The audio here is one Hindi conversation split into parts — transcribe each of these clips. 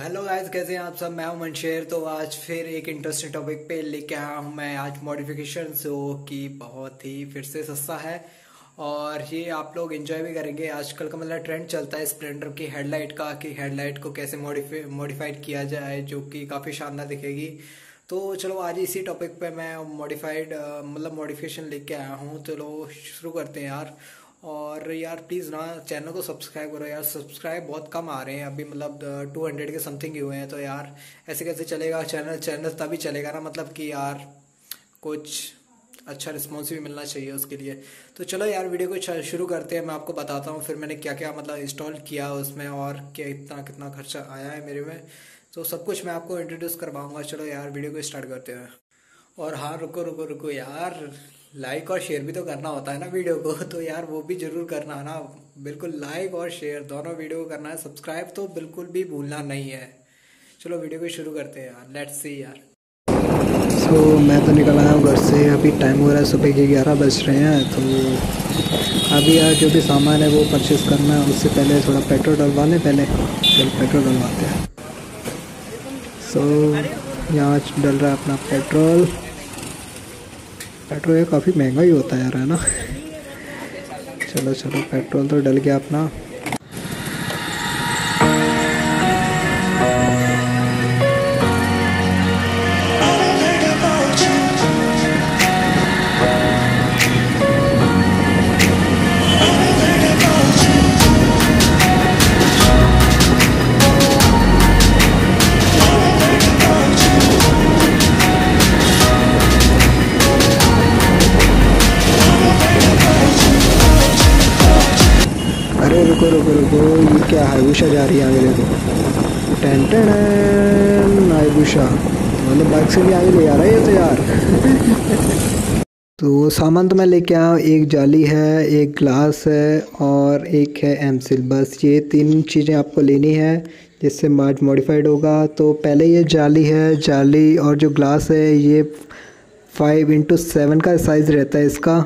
हेलो गाइस, कैसे हैं आप सब। मैं हूं मनशेर। तो आज फिर एक इंटरेस्टिंग टॉपिक पे लेके आया हूं मैं आज मॉडिफिकेशन, जो कि बहुत ही फिर से सस्ता है और ये आप लोग एंजॉय भी करेंगे। आजकल का मतलब ट्रेंड चलता है स्प्लेंडर की हेडलाइट का, कि हेडलाइट को कैसे मॉडिफाइड किया जाए जो कि काफ़ी शानदार दिखेगी। तो चलो आज इसी टॉपिक पे मैं मॉडिफिकेशन लेके आया हूँ। चलो शुरू करते हैं यार। और यार प्लीज़ ना चैनल को सब्सक्राइब करो यार। सब्सक्राइब बहुत कम आ रहे हैं अभी, मतलब 200 के समथिंग ही हुए हैं। तो यार ऐसे कैसे चलेगा। चैनल तभी चलेगा ना, मतलब कि यार कुछ अच्छा रिस्पॉन्स भी मिलना चाहिए उसके लिए। तो चलो यार वीडियो को शुरू करते हैं। मैं आपको बताता हूँ फिर मैंने क्या क्या मतलब इंस्टॉल किया उसमें और क्या कितना खर्चा आया है मेरे में। तो सब कुछ मैं आपको इंट्रोड्यूस करवाऊँगा। चलो यार वीडियो को स्टार्ट करते हैं। और हाँ, रुको रुको रुको यार, लाइक और शेयर भी तो करना होता है ना वीडियो को। तो यार वो भी जरूर करना है ना। बिल्कुल लाइक और शेयर दोनों वीडियो को करना है। सब्सक्राइब तो बिल्कुल भी भूलना नहीं है। चलो वीडियो को शुरू करते हैं यार। लेट्स सी यार। मैं तो निकल आया हूँ घर से। अभी टाइम हो रहा है सुबह के 11 बज रहे हैं। तो अभी यार जो भी सामान है वो परचेज़ करना है। उससे पहले थोड़ा पेट्रोल डलवा लें पहले। चलो पेट्रोल डलवाते हैं। यहाँ डल रहा है अपना पेट्रोल। पेट्रोल काफ़ी महंगा ही होता है यार, है ना। चलो चलो पेट्रोल तो डल गया अपना। अरे रुको रुको रुको, ये क्या हाईबुशा जा रही है आगे। देखो टेन टेन हाईबुशा, मतलब बाइक से भी आगे ले आ रहा है ये तो यार। तो सामान तो मैं लेके आया हूँ। एक जाली है, एक ग्लास है और एक है एमसिल। बस ये तीन चीज़ें आपको लेनी है जिससे मार्च मॉडिफाइड होगा। तो पहले ये जाली है, जाली और जो ग्लास है ये 5x7 का साइज़ रहता है इसका।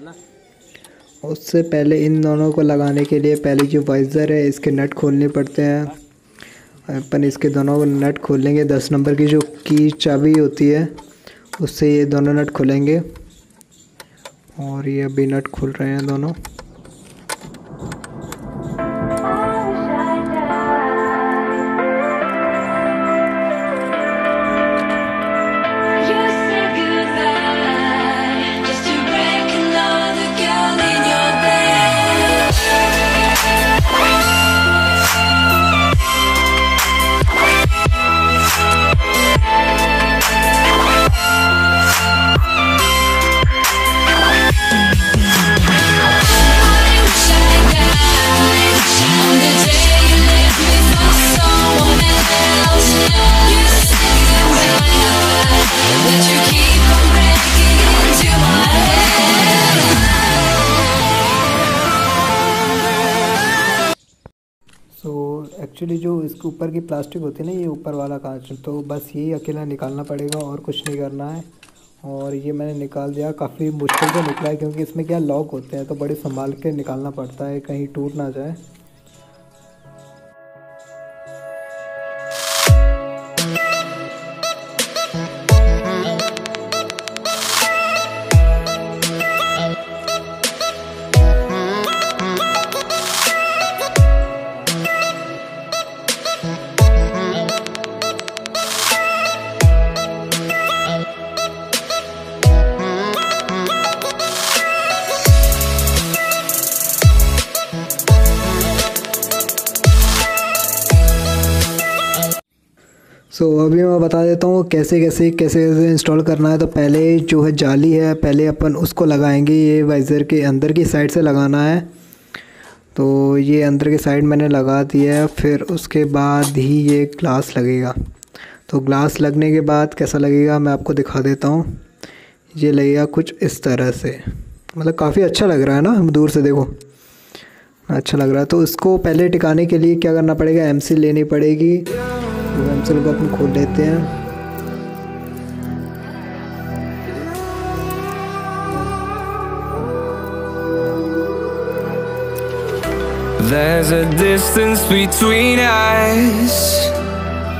उससे पहले इन दोनों को लगाने के लिए पहले जो वाइज़र है इसके नट खोलने पड़ते हैं। अपन इसके दोनों नट खोलेंगे। 10 नंबर की जो की चाबी होती है उससे ये दोनों नट खुलेंगे। और ये अभी नट खुल रहे हैं दोनों। एक्चुअली जो इसके ऊपर की प्लास्टिक होती है ना, ये ऊपर वाला कांच, तो बस यही अकेला निकालना पड़ेगा और कुछ नहीं करना है। और ये मैंने निकाल दिया। काफ़ी मुश्किल से निकला है क्योंकि इसमें क्या लॉक होते हैं, तो बड़े संभाल के निकालना पड़ता है कहीं टूट ना जाए। अभी मैं बता देता हूँ कैसे इंस्टॉल करना है। तो पहले जो है जाली है, पहले अपन उसको लगाएंगे। ये वाइज़र के अंदर की साइड से लगाना है। तो ये अंदर की साइड मैंने लगा दिया है। फिर उसके बाद ही ये ग्लास लगेगा। तो ग्लास लगने के बाद कैसा लगेगा मैं आपको दिखा देता हूँ। ये लगेगा कुछ इस तरह से, मतलब काफ़ी अच्छा लग रहा है ना, दूर से देखो अच्छा लग रहा है। तो इसको पहले टिकाने के लिए क्या करना पड़ेगा, एमसिल लेनी पड़ेगी। तो एमसिल को अपन खोल लेते हैं। There's a distance between us.